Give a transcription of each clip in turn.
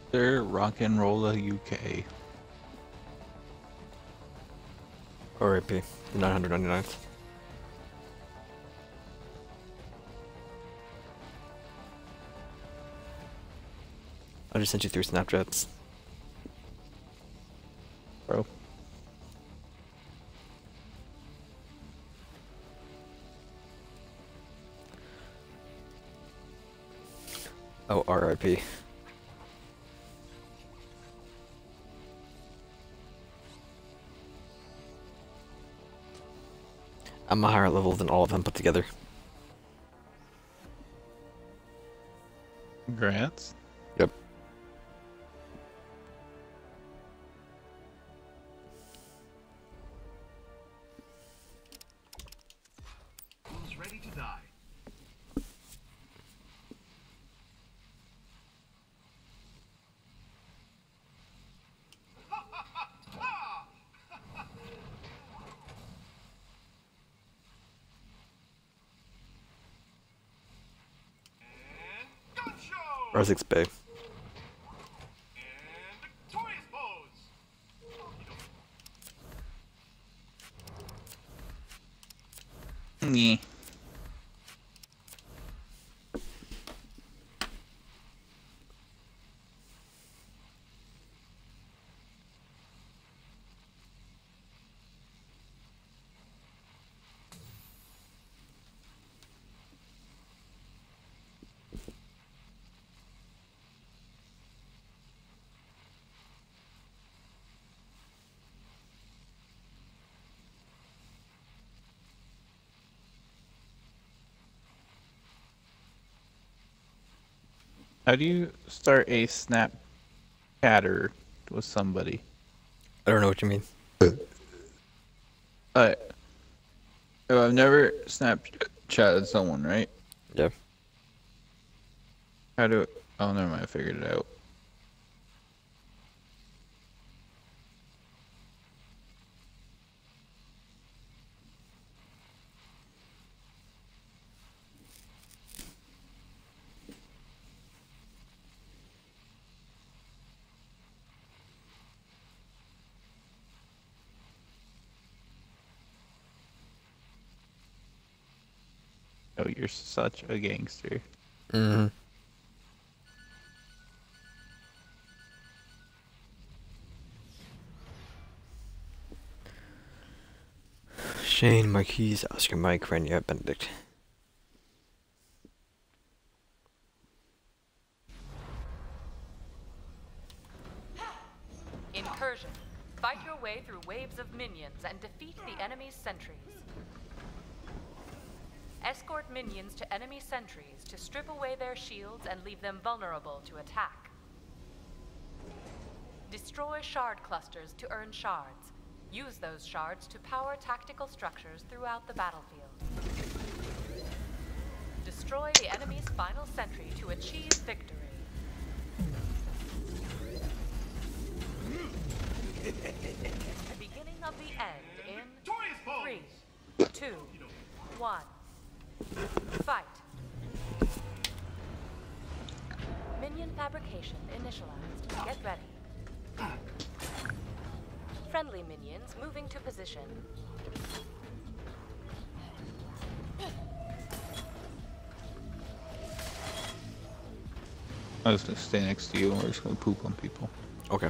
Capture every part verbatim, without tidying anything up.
They're rock and roll the U K. R I P. The nine hundred ninety-ninth. I just sent you three Snapchats. Bro. Oh, R I P. I'm a higher level than all of them put together. Congrats. Yep. Who's ready to die? And gun show! Razix Bay. And victorious pose! Yeah. How do you start a snap chatter with somebody? I don't know what you mean. Uh, oh, I've never Snapchatted someone, right? Yeah. How do? Oh, never mind. I figured it out. Oh, you're such a gangster. Mm-hmm. Shane, Marquise, Oscar, Mike, Renia, Benedict. Incursion. Fight your way through waves of minions and defeat the enemy's sentries. Escort minions to enemy sentries to strip away their shields and leave them vulnerable to attack. Destroy shard clusters to earn shards. Use those shards to power tactical structures throughout the battlefield. Destroy the enemy's final sentry to achieve victory. The beginning of the end in Victorious pose! three, two, one. Fight. Minion fabrication initialized. Get ready. Friendly minions moving to position. I was gonna stay next to you and we're just gonna poop on people. Okay.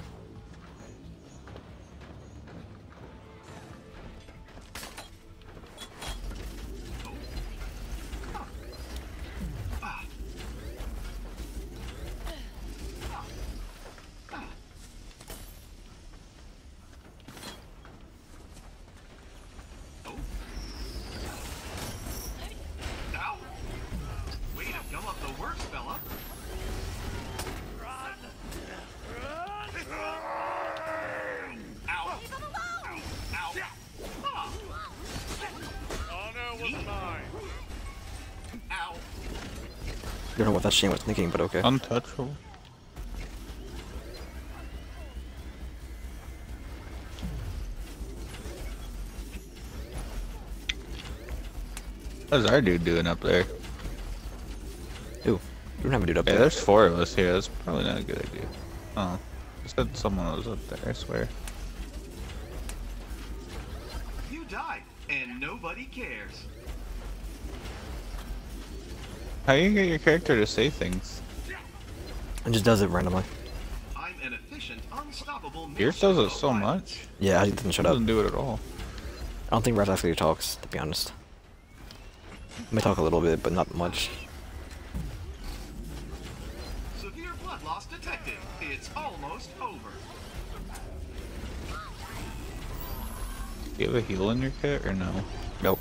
Ow! Way to gum up the works, fella! Ow! Ow! Ow! Ah. Honor was mine. Ow! I don't know what that Shane was thinking, but okay. Untouchable. What's our dude doing up there? Ooh, you don't have a dude up Yeah, there. there's four of us here. That's probably not a good idea. Oh, I said someone was up there, I swear. You died, and nobody cares. How do you get your character to say things? It just does it randomly. I'm an efficient, unstoppable. Yours does it so much. Yeah, I didn't shut It up. doesn't do it at all. I don't think Raz actually talks, to be honest. He may talk a little bit, but not much. Severe blood loss detected. It's almost over. Do you have a heal in your kit or no? Nope.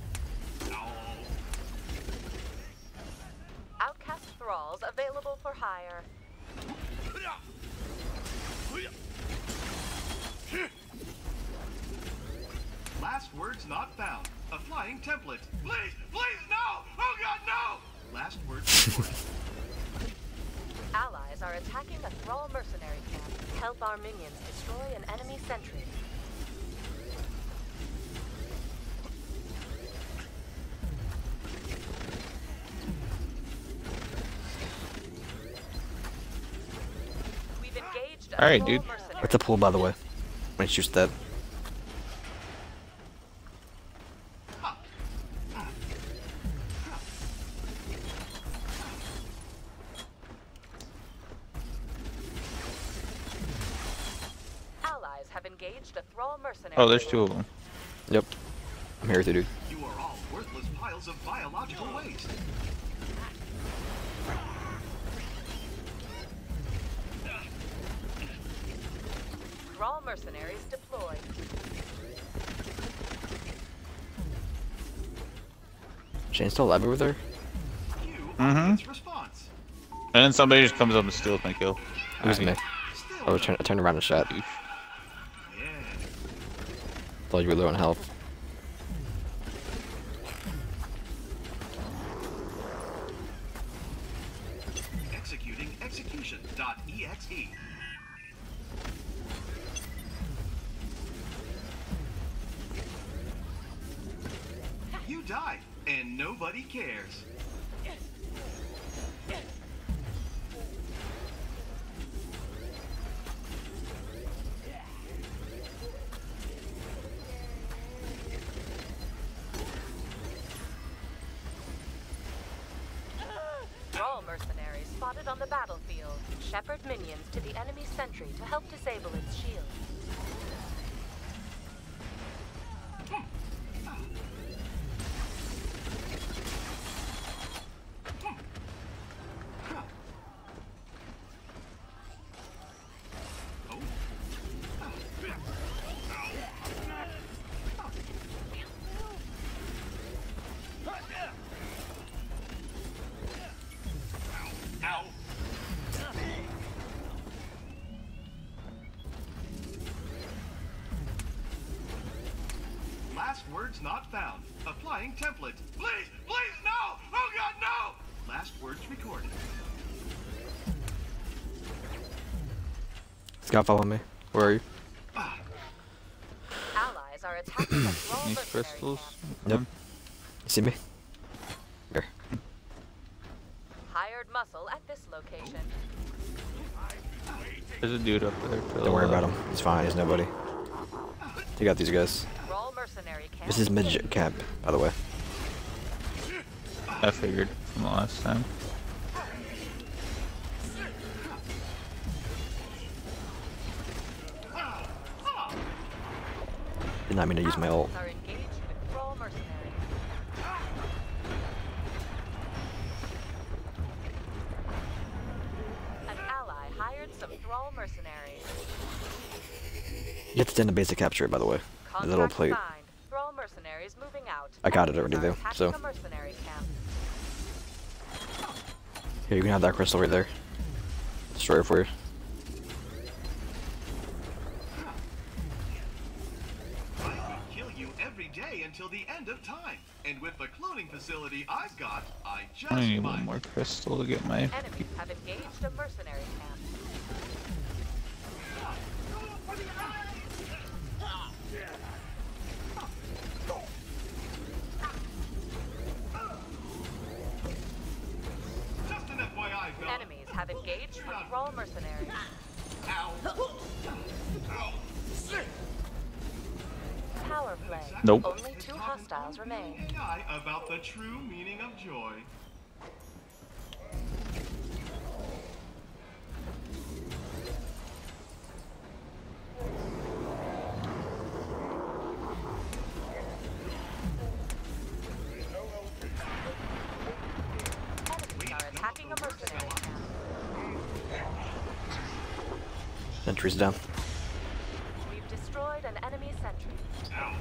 Outcast thralls available for hire. Last words not found. A flying template. Please, please, no! Oh God, no! Last words recorded. Allies are attacking a thrall mercenary camp. Help our minions destroy an enemy sentry. We've engaged a All right, thrall dude. mercenary. What's the pool, by the way? When he shoots that. Allies have engaged a thrall mercenary. Oh, there's two of them. Yep. I'm here with you, dude. You are all worthless piles of biological waste. Thrall mercenaries deployed. Shane's still alive over there? You Mhm. are its response. And then somebody just comes up and steals my kill. It was me. Still I was no- trying I turned around and shot. Douche. Yeah. Thought you were low on health. Executing execution dot exe. You died, and nobody cares. Thrall mercenaries spotted on the battlefield. Shepherd minions to the enemy sentry to help disable its shield. Ow. Last words not found. Applying template. Please, please, no! Oh God, no! Last words recorded. Scott, follow me. Where are you? Ah, Allies are attacking a thrall These mercenary crystals. camp. Yep. You see me? Here. Hired muscle at this location. There's a dude up there. To the Don't worry about left. him. He's fine. He's nobody. You got these guys. Thrall mercenary camp. This is mid camp, by the way. I figured from the last time. Did not mean to use my ult. Allies are engaged with thrall mercenaries. An ally hired some thrall mercenaries. You have to stand the base to capture it, by the way. The little Contract plate. signed. Thrall mercenaries moving out. I got it Enemies already, are though, attacking so- a mercenary camp. Here, you can have that crystal right there. Destroy it for you. I could kill you every day until the end of time. And with the cloning facility I've got, I just I need might. one more crystal to get my. Enemies have engaged a mercenary camp. Just an F Y I, fella. Enemies have engaged a thrall mercenary. Ow. Ow. Power play. Nope. Only two hostiles remain. A I about the true meaning of joy. Enemies are attacking a mercenary camp. Sentry's down. We've destroyed an enemy sentry. Ow.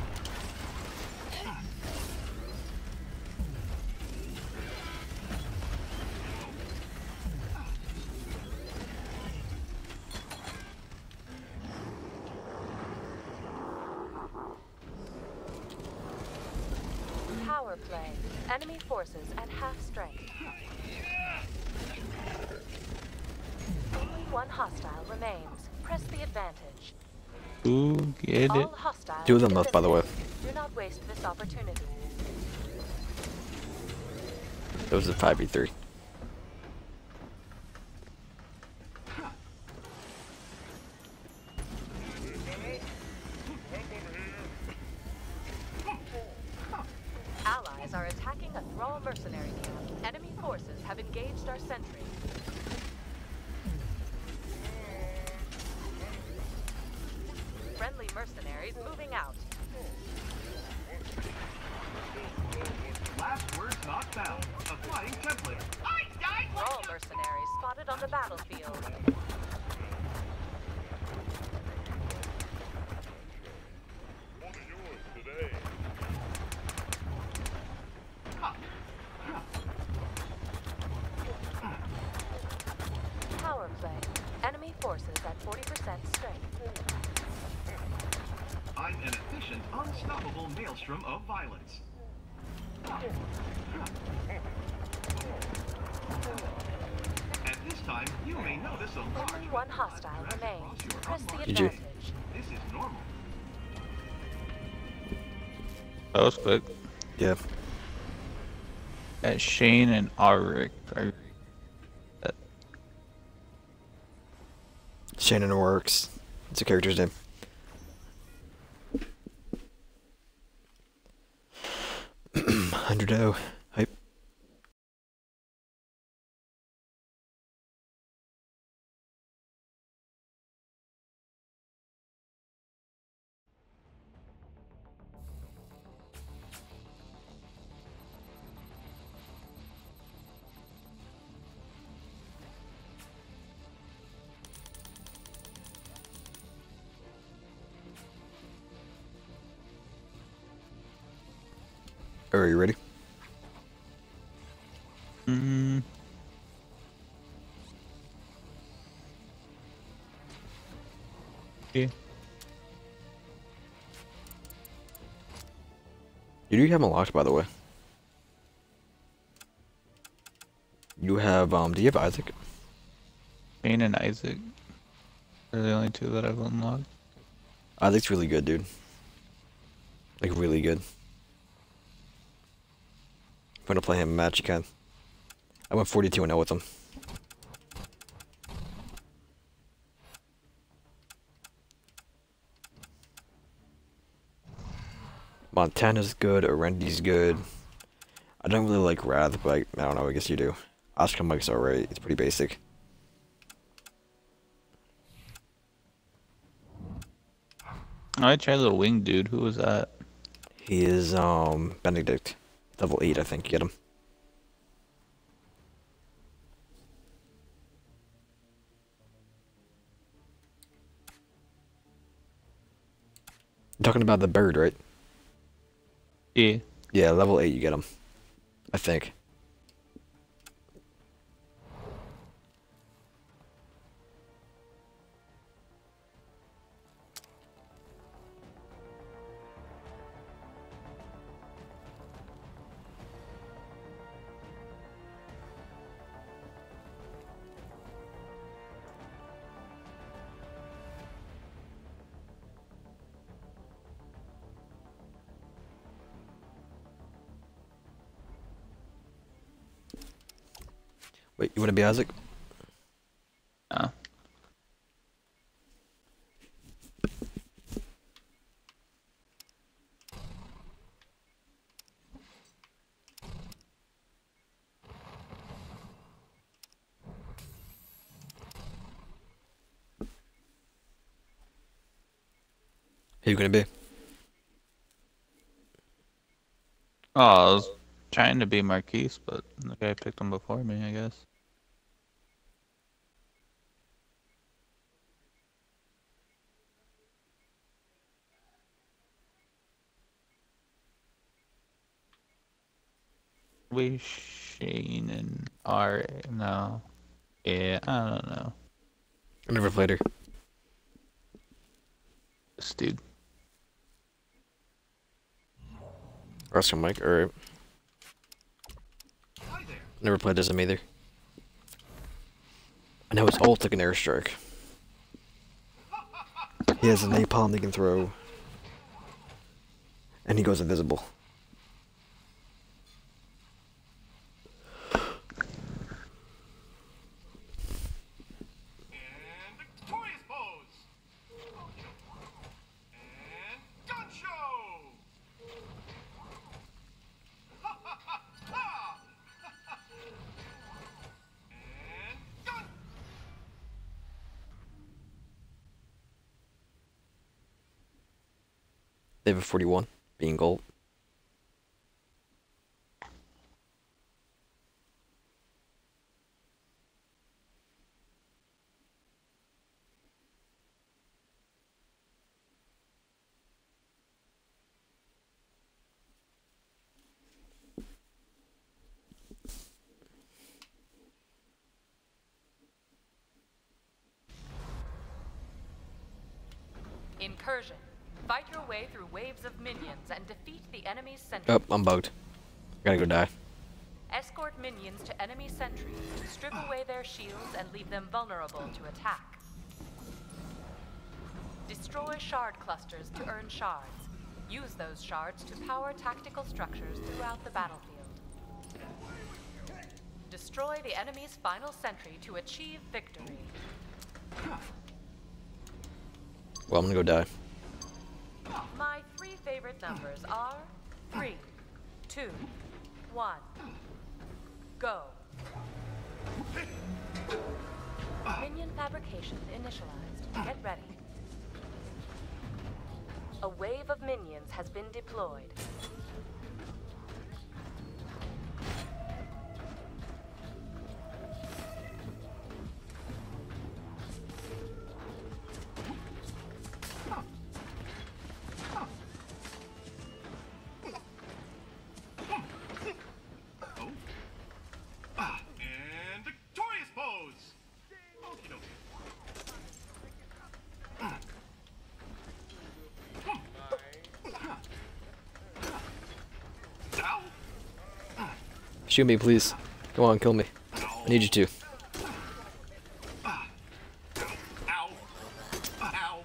Power play. Enemy forces at half strength. Only one hostile remains. Press the advantage. Ooh, get it. All hostiles Two of them left, by the way. eliminated. Do not waste this opportunity. It was a five v three. Allies are attacking a Thrall mercenary camp. Enemy forces have engaged our sentry. Friendly mercenaries moving out. Last words not found. Applying template. I died. Thrall mercenaries spotted on the battlefield. Power play. Enemy forces at forty percent strength. I'm an efficient, unstoppable maelstrom of violence. At this time, you may notice a large Only one red hostile dot drag remains. across your Press the unmarked G G. advantage. This is normal. That was quick. Yeah. At Shane and Auric. Are... Uh, Shannon works. It's a character's name. one hundred oh. Hype. Are you ready? mm, yeah. You do have them locked, by the way. You have, um, do you have Isaac? Shane and Isaac are the only two that I've unlocked. Isaac's really good, dude. Like, really good. If you want to play him a match, you can. I went forty-two and oh with him. Montana's good, Arendi's good. I don't really like Wrath, but I, I don't know, I guess you do. Oscar Mike's alright, it's pretty basic. I tried little wing dude. Who was that? He is, um, Benedict. Level eight, I think, you get him. You're talking about the bird, right? Yeah. Yeah, level eight, you get him. I think. Wait, you want to be Isaac? Uh, Who you gonna be? Oh, I was trying to be Marquise, but the guy picked him before me, I guess. We Shane and R. No. Yeah, I don't know. I never played her. This dude. Oscar Mike, or Hi there. never played as him either. I know his ult like an airstrike. He has a napalm he can throw. And he goes invisible. And victorious pose. And gun show. And gun. David forty-one, being gold. Incursion. Fight your way through waves of minions and defeat the enemy's sentry. Oh, I'm bugged. Gotta go die. Escort minions to enemy sentries, strip away their shields, and leave them vulnerable to attack. Destroy shard clusters to earn shards. Use those shards to power tactical structures throughout the battlefield. Destroy the enemy's final sentry to achieve victory. Well, I'm gonna go die. My three favorite numbers are three, two, one, go. Minion fabrication initialized. Get ready. A wave of minions has been deployed. And victorious pose. Okey dokey. Ow. Shoot me, please. Come on, kill me. I need you to. Ow. Ow. Ow.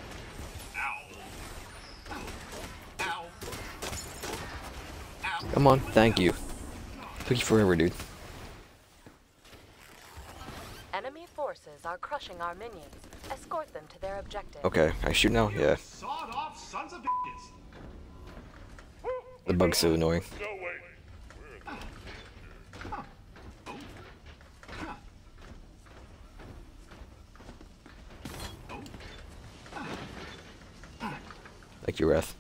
Ow. Ow. Come on, thank you. Took you forever, dude. Enemy forces are crushing our minions. Escort them to their objective. Okay, I shoot now? Yeah. Sawed off sons of bitches. The bug's so annoying. Like your Wrath.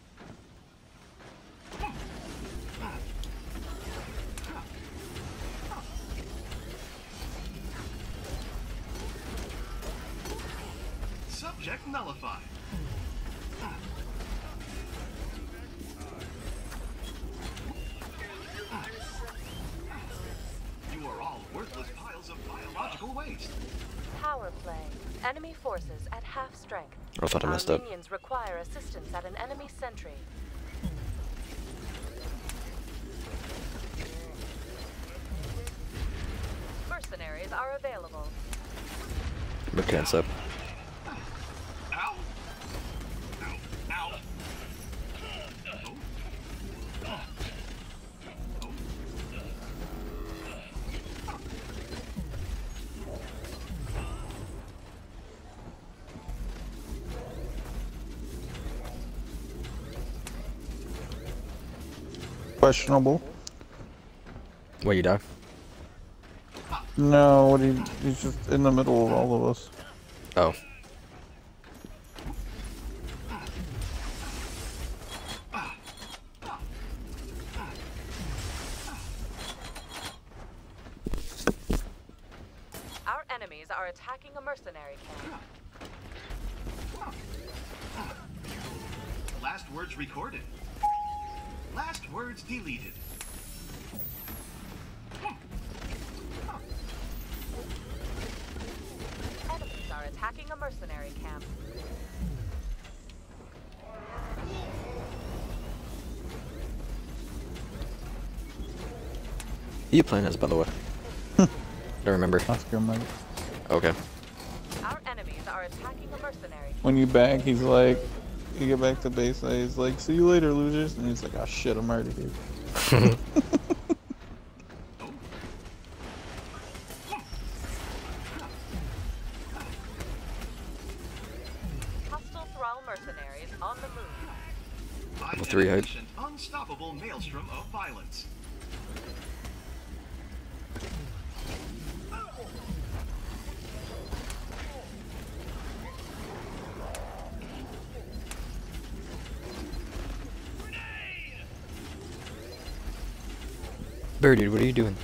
Subject nullified. You are all worthless piles of biological waste. Power play. Enemy forces at half strength. I thought I Our messed up. minions require assistance at an enemy sentry. Mercenaries are available. Mechanics up. Ow. Ow. Ow. Oh. Oh. Questionable. Wait, you die? No, what he, he's just in the middle of all of us. Oh. enemies are attacking a mercenary camp. Last words recorded. Last words deleted. Enemies are attacking a mercenary camp. Who you playing as, by the way? Don't remember. Oscar Mike. Okay. Our enemies are attacking a mercenary. When you back, he's like, you get back to base, he's like, see you later, losers. And he's like, oh shit, I'm already here. Hostile Thrall mercenaries on the move. By three height. definition, unstoppable maelstrom of violence. Bear dude, what are you doing?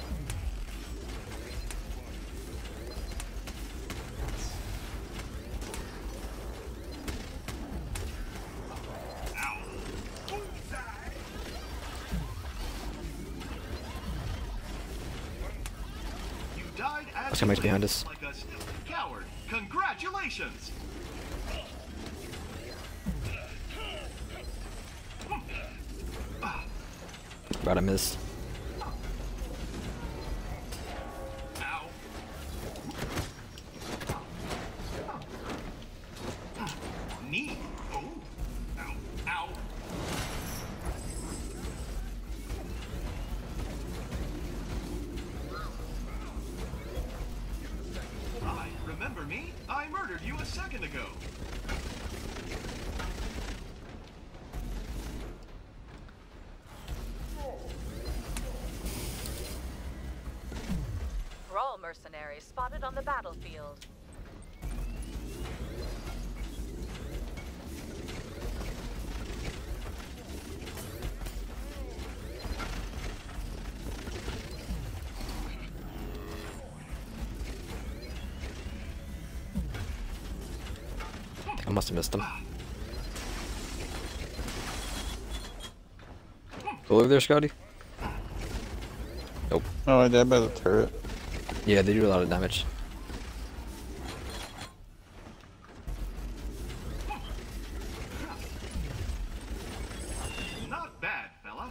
You died as Oscar Mike's behind us. like a still coward. Congratulations. About to miss. Ow. Knee. Oh. Ow. Ow. Hi, remember me? I murdered you a second ago. Thrall mercenaries spotted on the battlefield. I must have missed him. Go over there, Scotty. Nope. Oh, I died by the turret. Yeah, they do a lot of damage. Not bad, fella.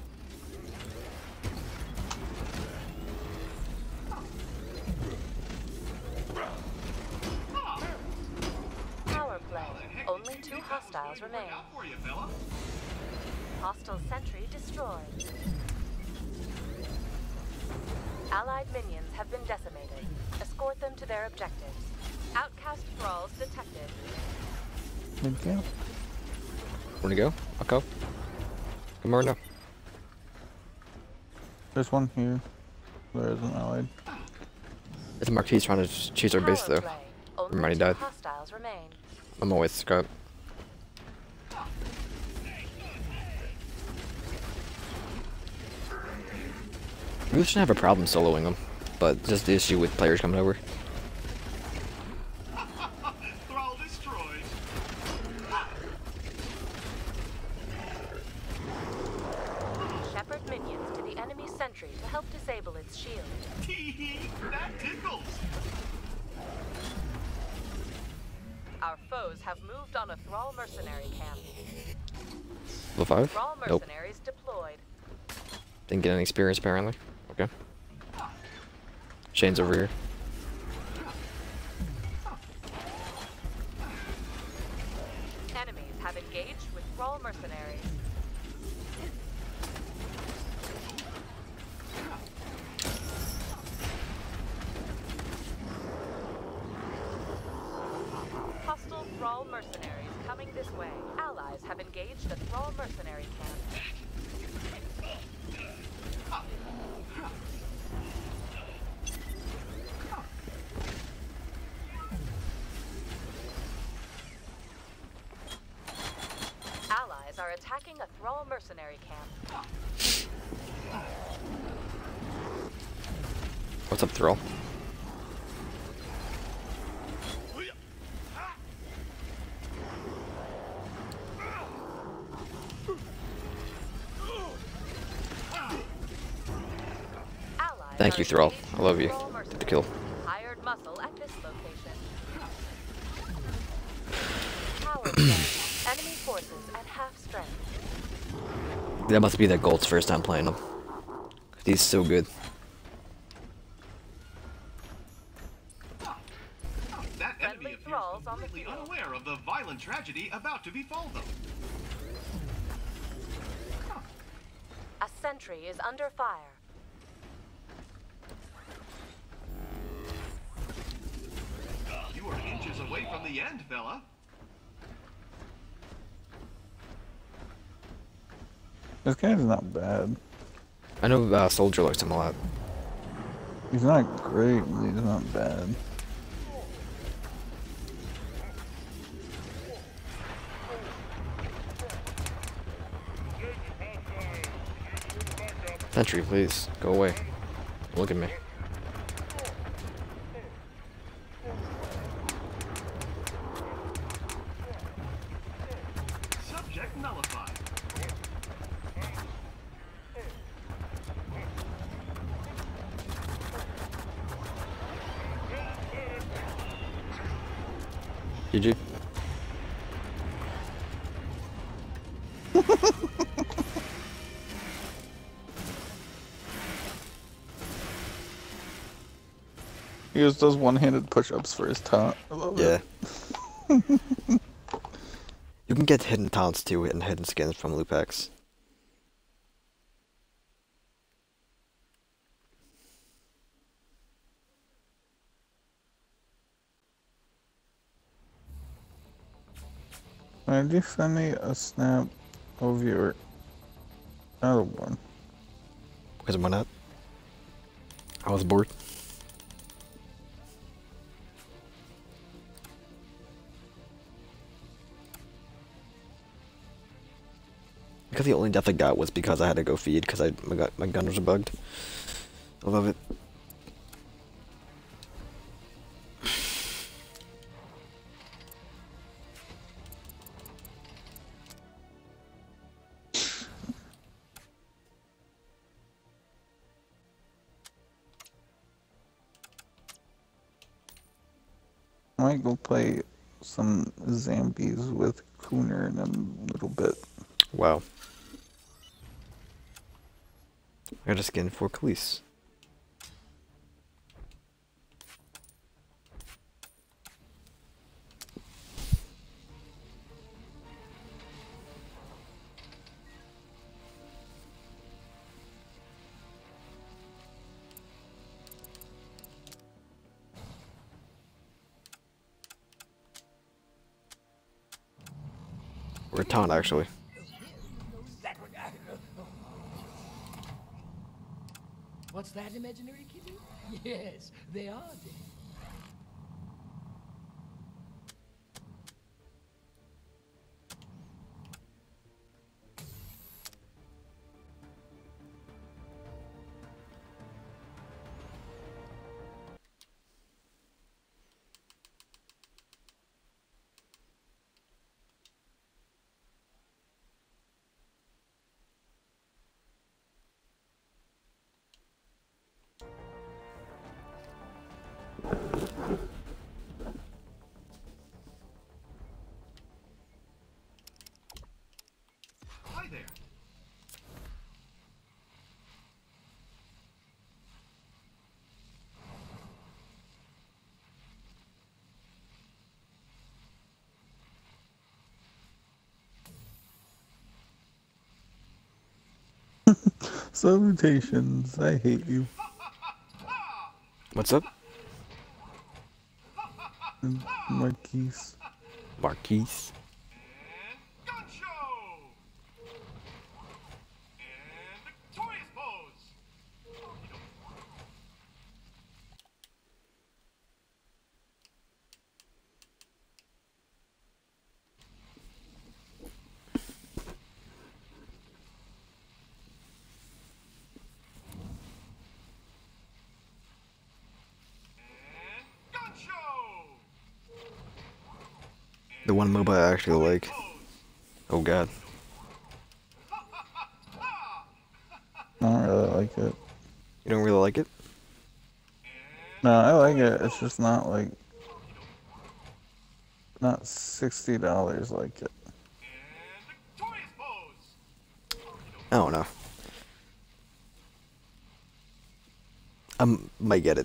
Power play. Only two hostiles remain. Out for you, fella. Hostile sentry destroyed. Allied minions have been decimated. Escort them to their objectives. Outcast thralls detected. Mid camp. Wanna go? I'll go. Come on now. There's one here. There isn't allied. It's a Marquis trying to ch- choose our base Power though. play. Only Everybody two died. hostiles remain. I'm always Scott. We shouldn't have a problem soloing them, but just the issue with players coming over. Thrall destroyed. Shepherd minions to the enemy sentry to help disable its shield. Tee that tickles. Our foes have moved on a Thrall mercenary camp. Level five? Thrall Nope. mercenaries deployed. Didn't get any experience apparently. Okay. Shane's over here. Enemies have engaged with Thrall mercenaries. Hostile Thrall mercenaries coming this way. Allies have engaged a Thrall mercenary camp. Allies are attacking a Thrall mercenary camp. What's up, Thrall? Thank you, Thrall. I love you. To kill. Hired muscle at this location. Power play. Enemy forces at half strength. That must be that Gold's first time playing him. He's so good. That enemy Friendly appears thralls on the completely field. unaware of the violent tragedy about to befall them. A sentry is under fire. You are inches away from the end, fella. This guy's not bad. I know uh, Soldier likes him a lot. He's not great, but he's not bad. Sentry, please. Go away. Look at me. Subject nullified. G G. He just does one-handed push-ups for his taunt. I love Yeah. it. You can get hidden taunts too and hidden skins from Lupex. Why did you send me a snap of your other one? Because why not? I was bored. Because the only death I got was because I had to go feed because I my, gu- my gunners are bugged. I love it. I might go play some zombies with Cooner in a little bit. Wow. I got a skin for Khalees. Or a taunt, actually. What's that, imaginary kitten? Yes, they are dead. Hi there. Salutations, I hate you. What's up? Marquise. Marquise. And gun show. And victorious pose. And gun show. The one MOBA I actually like. Oh god. I don't really like it. You don't really like it? No, I like it. It's just not like not sixty dollars like it. And victorious pose. I don't know. I might get it.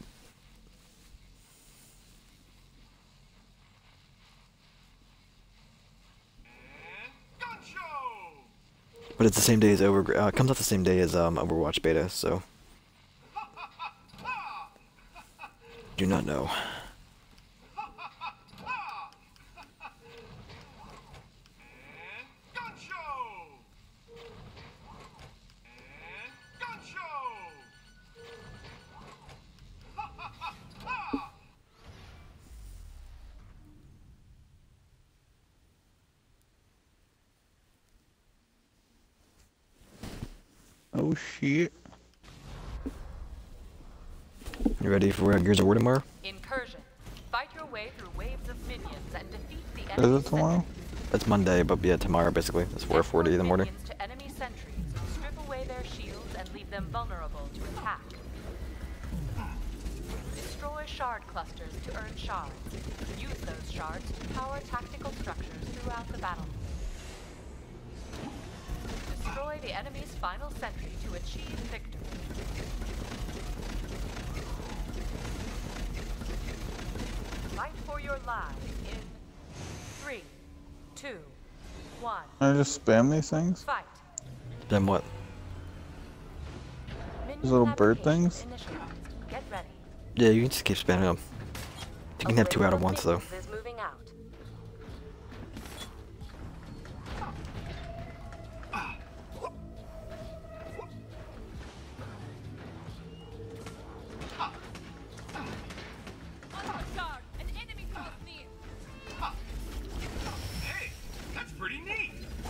And gun show. But it's the same day as Over. Uh, it comes out the same day as um, Overwatch beta, so do not know. And gun show. And gun show. Oh shit. You ready for uh, Gears of War tomorrow? Incursion. Fight your way through waves of minions and defeat the Is enemy it tomorrow? It's Monday, but yeah, tomorrow basically. It's four forty in the morning. Minions to enemy sentries, strip away their shields and leave them vulnerable to attack. Destroy shard clusters to earn shards. Use those shards to power tactical structures throughout the battlefield. Destroy the enemy's final sentry to achieve victory. Fight for your lives in three, two, one. I just spam these things? Fight. Then what? Minion little bird applications things? initialized. Get ready. Yeah, you can just keep spamming them. You can have two out at once though. Is moving out. Hey, that's pretty neat.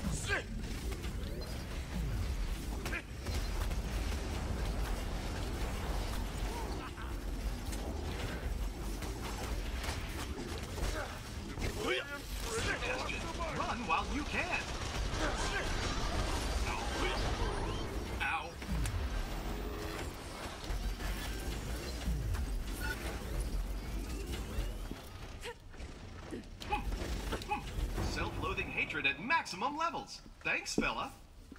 Suggestion, run while you can. Ow. Ow. Self-loathing hatred at maximum levels. Thanks, fella.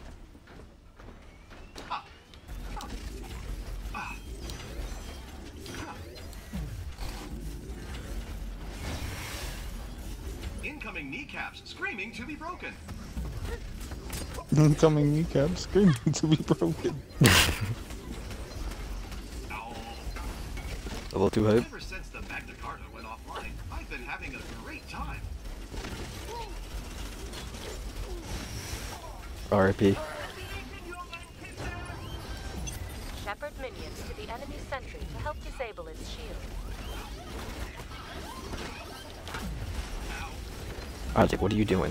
Ha. Ha. Ah. Ha. Incoming kneecaps screaming to be broken. Incoming kneecap screaming to be broken. Ow. A little too hype. Ever since the Magna Carta went offline, I've been having a great time. R I P. Shepherd minions to the enemy sentry to help disable its shield. Isaac, what are you doing?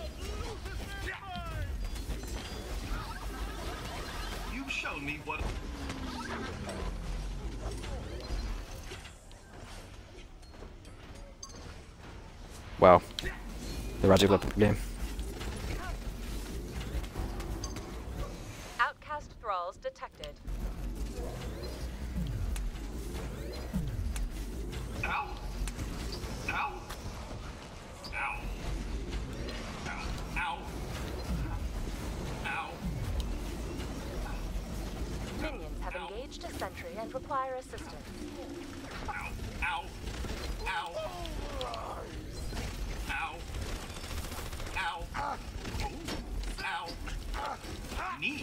You've shown me what. Wow. The Rajiv left the game. Outcast thralls detected. Ow! Ow! Ow! Ow! Ow! Ow! Minions have engaged a sentry and require assistance. Ow! Ow! Ow! Ow! Ow! Ow! Knee!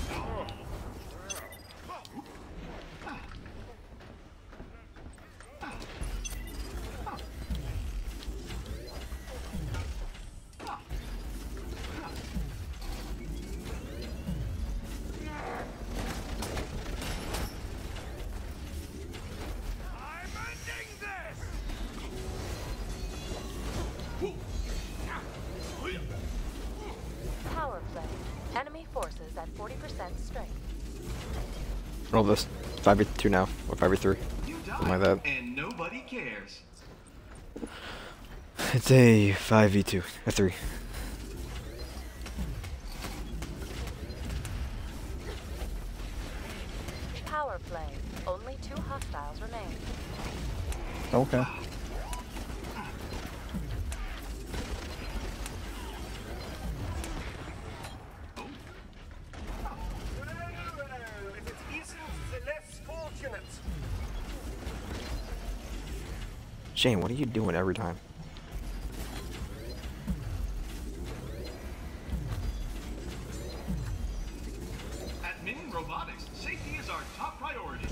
Power play. Enemy forces at forty percent strength. Roll this. five v two now, or five v three. You Something like died, that. and nobody cares. It's a five v two. A three. Power play. Only two hostiles hostiles remain. Okay. If it isn't the less fortunate. Shane, what are you doing every time? At Minion Robotics, safety is our top priority.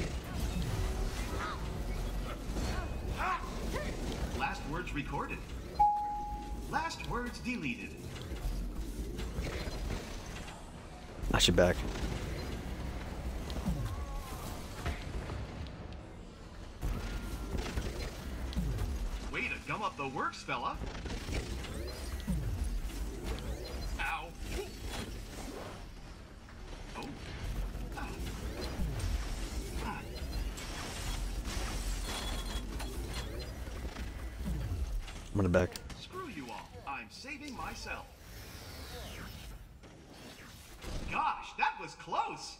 Last words recorded. Last words deleted. I should back. Way to gum up the works, fella. Ow. Oh. Ah. Ah. I'm gonna back. Screw you all. I'm saving myself. Gosh, that was close.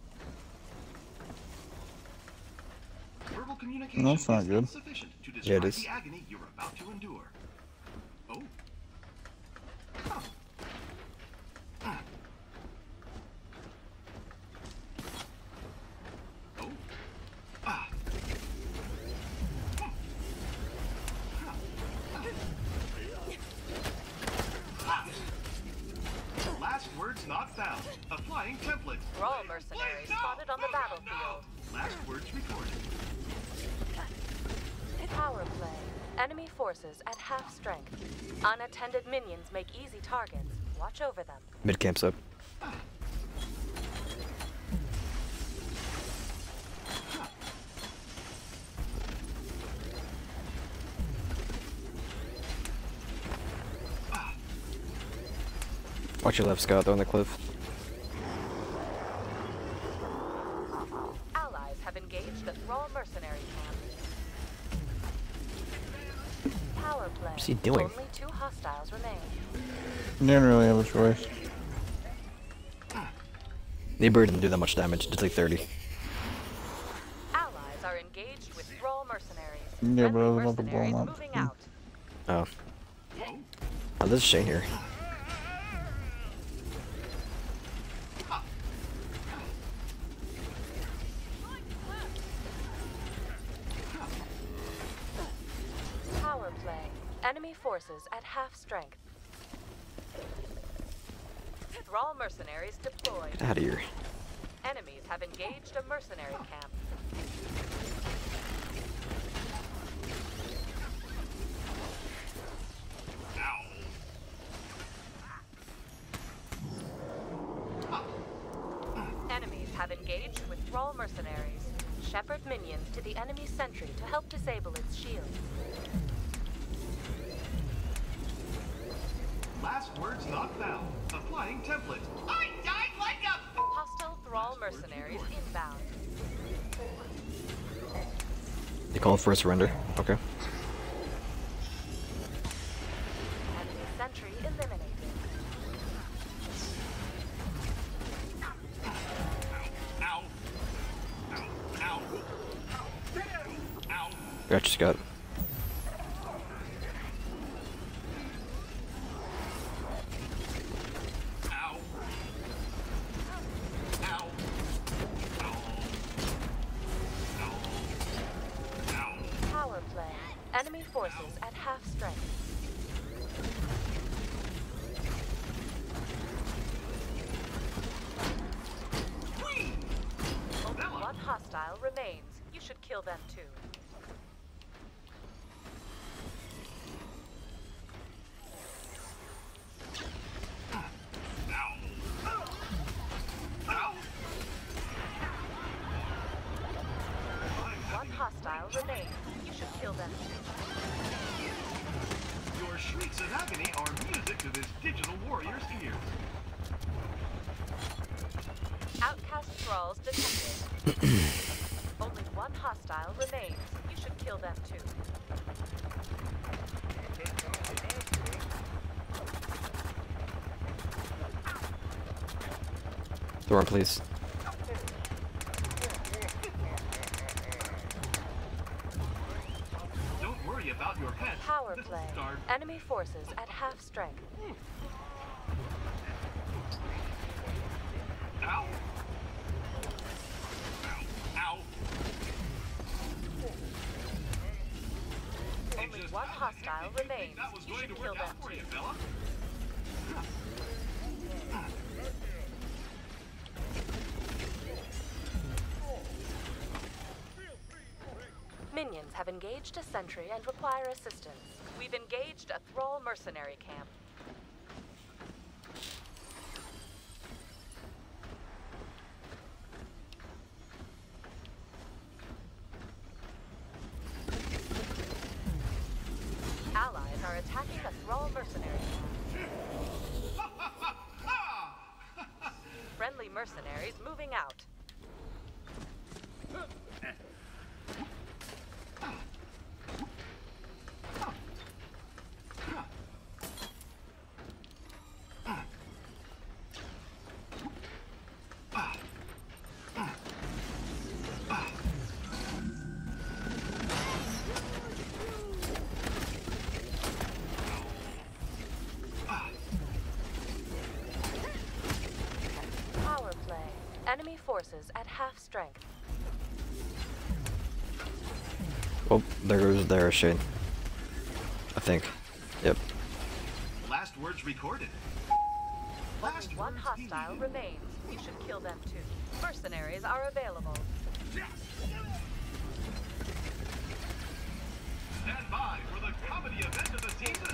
Verbal communication That's not is good. insufficient to Yeah, it describe is. the agony you're about to endure. Oh. Huh. Ah. Oh. Ah. Hmm. Huh. Ah. Ah. Last words not found. Applying template. Thrall mercenaries No! spotted on the Oh, God, battlefield. no! Last words recorded. Power play. Enemy forces at half strength. Unattended minions make easy targets. Watch over them. Mid camp's up. Watch your left, Scott. They're on the cliff. Allies have engaged the Thrall mercenary camp. Power play. What's he doing? Only two hostiles remain. You didn't really have a choice. The bird didn't do that much damage. Just like thirty. Allies are engaged with Thrall mercenaries. Yeah, but I Friendly was about to blow 'em mercenaries up. moving out. Oh. Oh, this is Shane here. Power play. Enemy forces at half strength. Thrall mercenaries deployed. Get out of here. Enemies have engaged a mercenary camp. Enemies have engaged with Thrall mercenaries. Shepherd minions to the enemy sentry to help disable its shield. Last words not found. Applying template. I died like a... Hostile Thrall mercenaries inbound. They call for a surrender. Okay. Enemy sentry eliminated. Ow. Ow. Ow. Ow. Got you, Scott. Ow. Ow. Ow. Ow. Ow. Power play. Enemy forces at half strength. Only one hostile remains. You should kill them too. One hostile remains. You should kill them too. Your shrieks of agony are music to this digital warrior's ears. Outcast thralls detected. Only one hostile remains. You should kill them too. Throw him, please. about your pet. Power play. Start. Enemy forces at half strength. Ow. Ow. Ow. Only Just one how the heck hostile did you think remains. That was You going should to kill work out them for too. you, fella. Minions have engaged a sentry and require assistance. We've engaged a Thrall mercenary camp. Allies are attacking a Thrall mercenary camp. Friendly mercenaries moving out. Power play. Enemy forces at half strength. Oh, there goes their shade. I think. Yep. Last words recorded. Only Last one words hostile deleted. remains. You should kill them too. Mercenaries are available. Stand by for the comedy event of the season.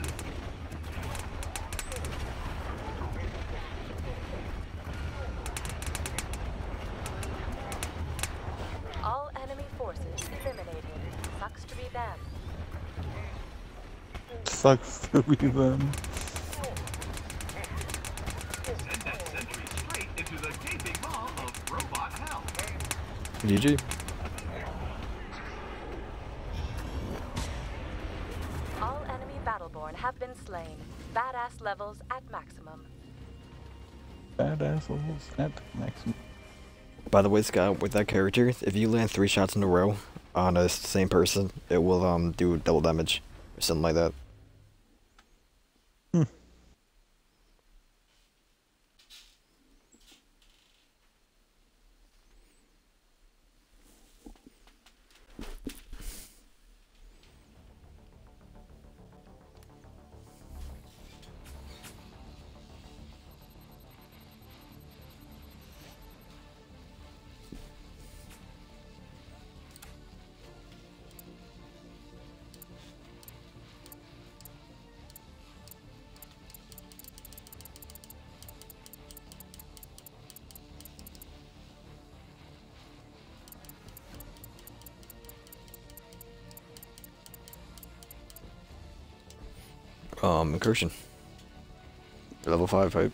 All enemy forces eliminated. Sucks to be them. Sucks to be them. Send that sentry straight into the gaping maw of robot hell. G G. All enemy battleborn have been slain. Badass levels at maximum. Bad assholes at maximum. By the way, Scott, with that character, if you land three shots in a row on a same person, it will um do double damage or something like that. Hmm. Um, incursion. Level five hype.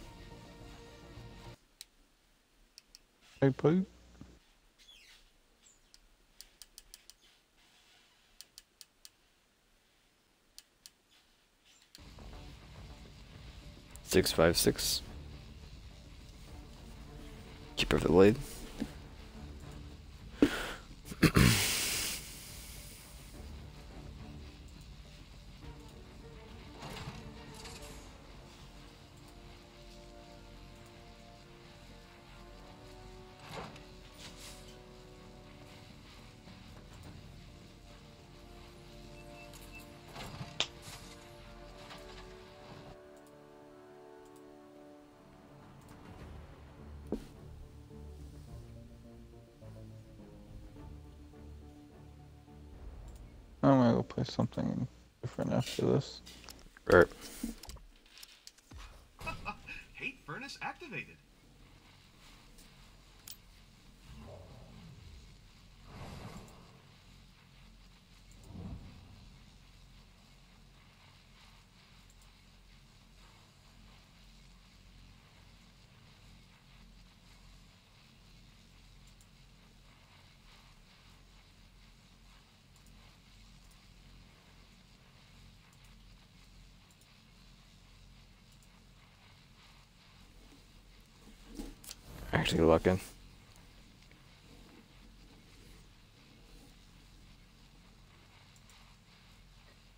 Hey, poop. Six five six. Keeper of the blade. I'm gonna go play something different after this. Right. Hate furnace activated. Actually, lock in.